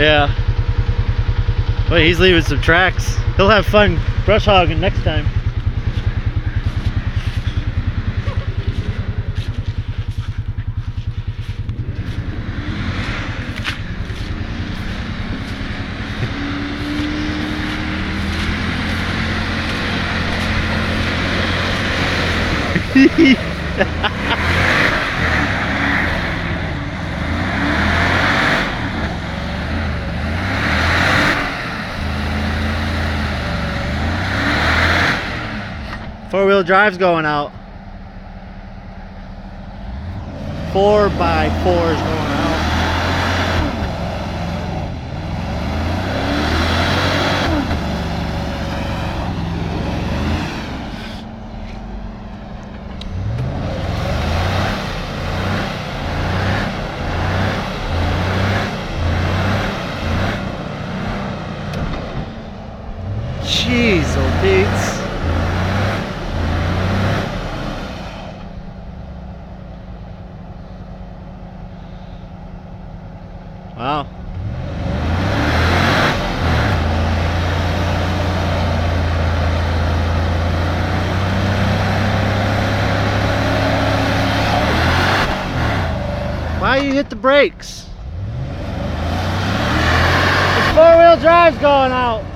Yeah. Wait, he's leaving some tracks. He'll have fun brush hogging next time. Four-wheel drive's going out. 4x4 is going out. Jeez, old Pete's. Wow. Why you hit the brakes? The four-wheel drive's going out.